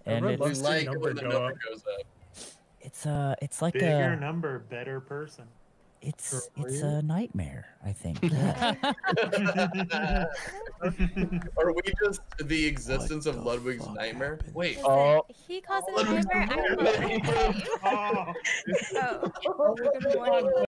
and would We love it's to see like it number when the go number up. goes up. it's like Bigger number, better person. it's a nightmare. I think. Are we just the existence of Ludwig's nightmare? Wait. Listen, he calls it a nightmare. I call it a dream. Oh. Oh, good morning.